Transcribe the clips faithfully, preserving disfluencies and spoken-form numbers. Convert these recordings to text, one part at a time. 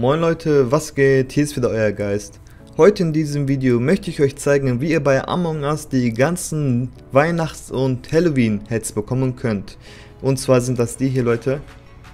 Moin Leute, was geht? Hier ist wieder euer Geist. Heute in diesem Video möchte ich euch zeigen, wie ihr bei Among Us die ganzen Weihnachts- und Halloween-Heads bekommen könnt. Und zwar sind das die hier, Leute.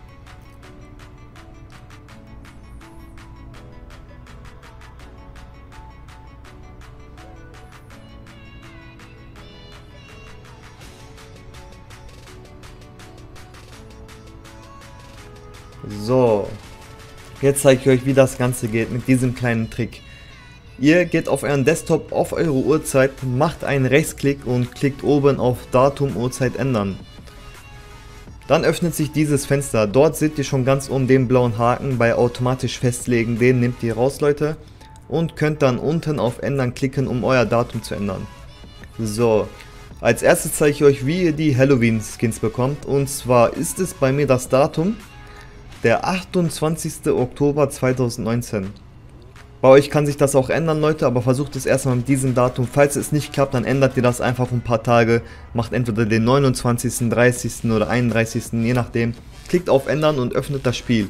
So, jetzt zeige ich euch, wie das Ganze geht mit diesem kleinen Trick. Ihr geht auf euren Desktop auf eure Uhrzeit, macht einen Rechtsklick und klickt oben auf Datum, Uhrzeit ändern. Dann öffnet sich dieses Fenster. Dort seht ihr schon ganz oben den blauen Haken bei automatisch festlegen. Den nehmt ihr raus, Leute, und könnt dann unten auf Ändern klicken, um euer Datum zu ändern. So, als erstes zeige ich euch, wie ihr die Halloween Skins bekommt. Und zwar ist es bei mir das Datum der achtundzwanzigste Oktober zweitausendneunzehn. Bei euch kann sich das auch ändern, Leute, aber versucht es erstmal mit diesem Datum. Falls es nicht klappt, dann ändert ihr das einfach um ein paar Tage. Macht entweder den neunundzwanzigsten, dreißigsten oder einunddreißigsten, je nachdem. Klickt auf Ändern und öffnet das Spiel.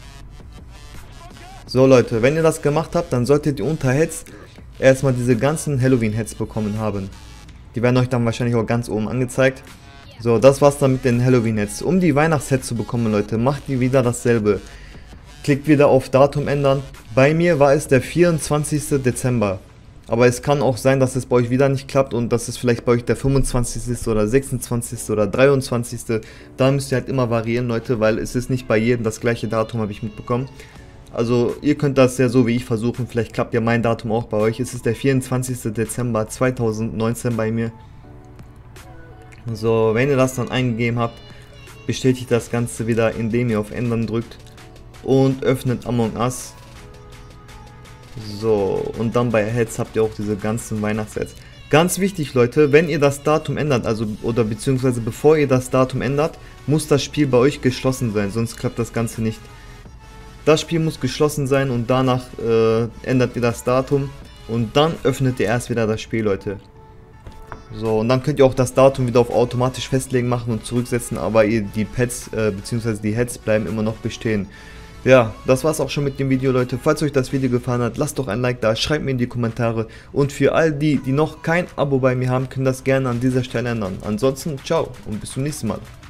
So Leute, wenn ihr das gemacht habt, dann solltet ihr unter Heads erstmal diese ganzen Halloween-Heads bekommen haben. Die werden euch dann wahrscheinlich auch ganz oben angezeigt. So, das war's dann mit den Halloween-Heads. Um die Weihnachts-Heads zu bekommen, Leute, macht ihr wieder dasselbe. Klickt wieder auf Datum ändern. Bei mir war es der vierundzwanzigste Dezember. Aber es kann auch sein, dass es bei euch wieder nicht klappt und dass es vielleicht bei euch der fünfundzwanzigste oder sechsundzwanzigste oder dreiundzwanzigste Da müsst ihr halt immer variieren, Leute, weil es ist nicht bei jedem das gleiche Datum, habe ich mitbekommen. Also ihr könnt das ja so wie ich versuchen. Vielleicht klappt ja mein Datum auch bei euch. Es ist der vierundzwanzigste Dezember zweitausendneunzehn bei mir. So, wenn ihr das dann eingegeben habt, bestätigt das Ganze wieder, indem ihr auf Ändern drückt und öffnet Among Us. So, und dann bei Heads habt ihr auch diese ganzen Weihnachtssets. Ganz wichtig, Leute, wenn ihr das Datum ändert, also oder beziehungsweise bevor ihr das Datum ändert, muss das Spiel bei euch geschlossen sein, sonst klappt das Ganze nicht. Das Spiel muss geschlossen sein und danach äh, ändert ihr das Datum und dann öffnet ihr erst wieder das Spiel, Leute. So, und dann könnt ihr auch das Datum wieder auf automatisch festlegen machen und zurücksetzen, aber ihr, die Pads äh, bzw. die Heads bleiben immer noch bestehen. Ja, das war's auch schon mit dem Video, Leute. Falls euch das Video gefallen hat, lasst doch ein Like da, schreibt mir in die Kommentare. Und für all die, die noch kein Abo bei mir haben, können das gerne an dieser Stelle ändern. Ansonsten, ciao und bis zum nächsten Mal.